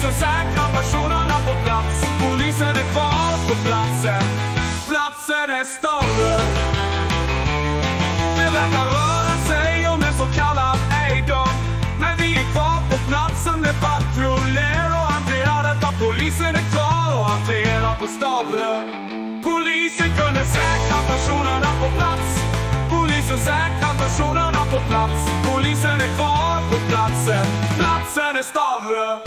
Polisen säkrar personerna på plats. Polisen är kvar på platsen. Platsen är större. Det verkar röra sig om en så kallad A-dog. Men vi är kvar på platsen med patruller och hanterar detta. Polisen är kvar och hanterar på Stavre. Polisen kunde säkra personerna på plats. Polisen säkrar personerna på plats. Polisen är kvar på platsen. Platsen är Stavre.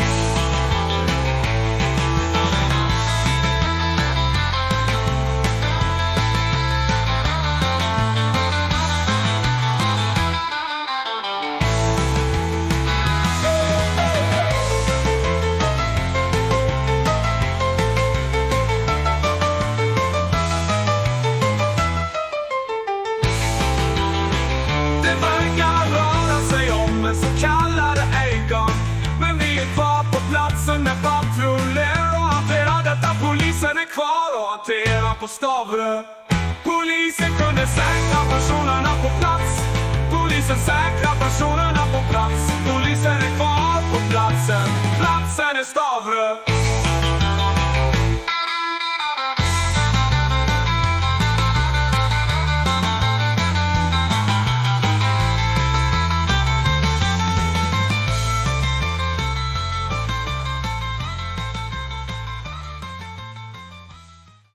Så kallade A-gun. Men vi är kvar på platsen med patruller och hanterar detta. Polisen är kvar och hanterar på Stavre. Polisen kunde säkra personerna på plats. Polisen säkrar personerna på plats. Polisen är kvar på platsen. Platsen är Stavre.